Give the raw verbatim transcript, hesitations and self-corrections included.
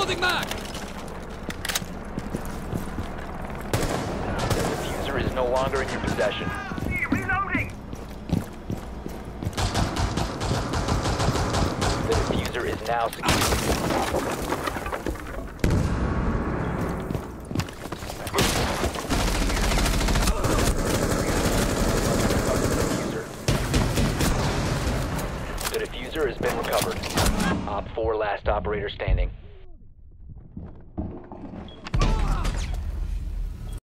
Reloading mag! The diffuser is no longer in your possession. Reloading! The diffuser is now secure. The diffuser has been recovered. Op four last operator standing.